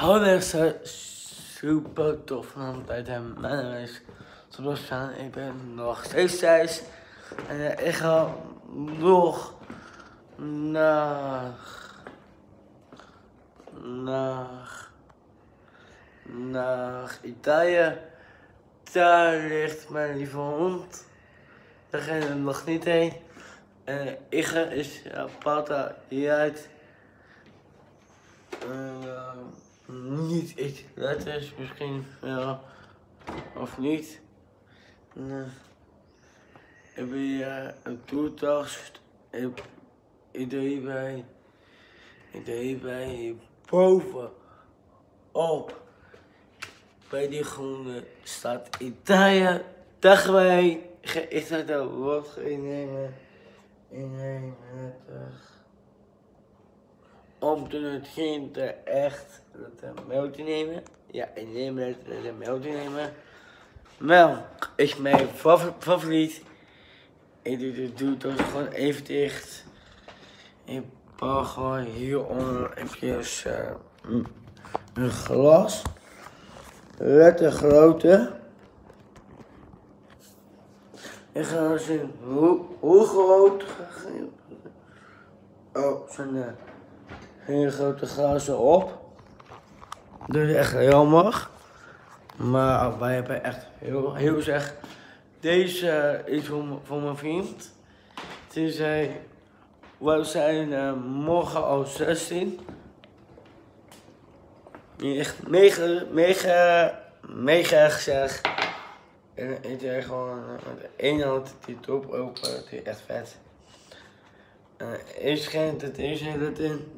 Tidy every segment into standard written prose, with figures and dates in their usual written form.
Hou is super tof van bij de mannen is. Zoals staan, ik ben nog steeds thuis. En ik ga nog naar Italië. Daar ligt mijn lieve hond. Daar ga je nog niet heen. En Igge is Pata hieruit. Niet iets letters, misschien wel, of niet. Ik ben hier een toertast. Ik doe hierbij boven op. Bij die groene staat Italië. Dachten wij, ik zou dat wat innemen. Om toen het ging er echt de melk te nemen. Ja, ik neem het de melk te nemen. Melk is mijn favoriet. Ik doe het gewoon even dicht. Ik pak gewoon hieronder eventjes een glas. Lekker grote. Ik ga zien hoe groot. Oh, zijn hele grote glazen op. Dat is echt jammer. Maar wij hebben echt heel zeg. Deze is voor mijn vriend. Die zei, we zijn morgen al 16. Echt mega gezegd. En ik deed gewoon de ene hand die top open, die is echt vet. Eerst schijnt het eerst heel in.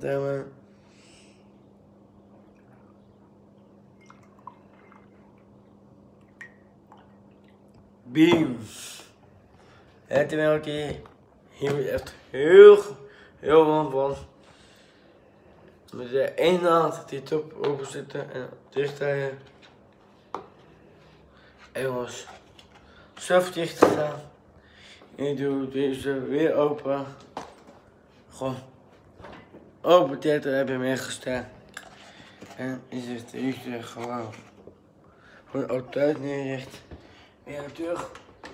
Beam. Het melkje hier echt heel warm van. Met de ene hand die top open zitten en dicht draaien. En was zelf dicht gedaan. En ik doe deze weer open. Gewoon open dit, daar heb je mee gestaan. En is het deze gewoon altijd neerricht. En terug.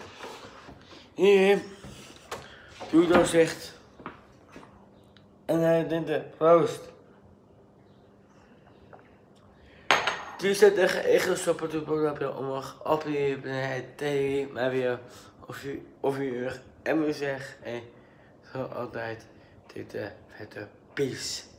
Hier. Doe doorzicht. En hij denkt de proost. Die zit tegen Igge stoppen te boodschapje omhoog. Op je beneden tegen maar weer of je uur. En we zeggen, zo altijd, dit vette peace.